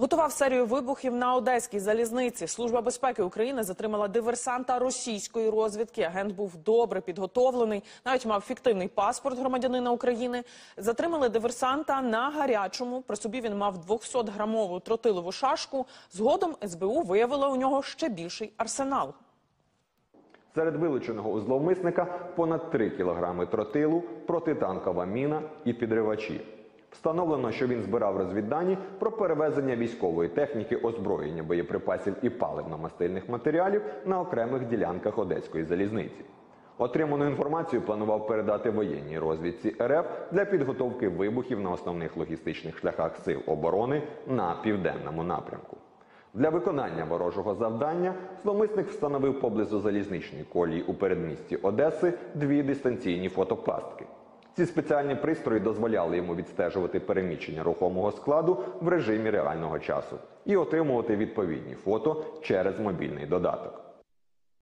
Готував серію вибухів на Одеській залізниці. Служба безпеки України затримала диверсанта російської розвідки. Агент був добре підготовлений, навіть мав фіктивний паспорт громадянина України. Затримали диверсанта на гарячому. При собі він мав 200-грамову тротилову шашку. Згодом СБУ виявила у нього ще більший арсенал. Серед вилученого у зловмисника понад 3 кілограми тротилу, протитанкова міна і підривачі. Встановлено, що він збирав розвіддані про перевезення військової техніки, озброєння, боєприпасів і паливно-мастильних матеріалів на окремих ділянках Одеської залізниці. Отриману інформацію планував передати воєнній розвідці РФ для підготовки вибухів на основних логістичних шляхах сил оборони на південному напрямку. Для виконання ворожого завдання зловмисник встановив поблизу залізничної колії у передмісті Одеси 2 дистанційні фотопастки. Ці спеціальні пристрої дозволяли йому відстежувати переміщення рухомого складу в режимі реального часу і отримувати відповідні фото через мобільний додаток.